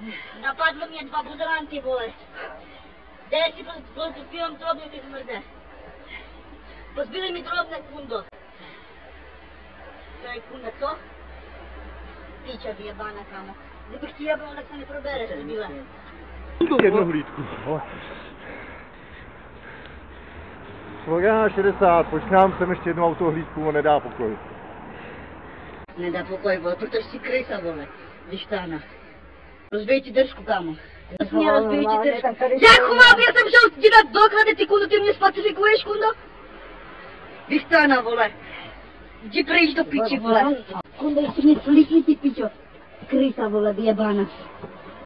Napadlo mě 2 buzelanty, vole. Dej si pozbílem drobně, ty zmrde. Pozbili mi drobné, kundo. To je kunda, co? Píča vyjebána, kámo. Kdybych ti jebal, tak se neprobereš, debile. Jednu hlídku. Slogan 60, počkám sem ještě jednu autohlídku, on nedá pokoj. Nedá pokoj, vole, protože si krysa, vole. Dištána. Rozbij ti držku, kámo. Jasně, rozbij ti držku. Jako mám, já jsem šel ti dát doklady, ty kundo, ty mě spacifikuješ, kundo? Dištána, vole. Jdi pryč do piči, vole. Kundo, ještě mě slíkni, ty pičo. Krysa, vole, vyjebána.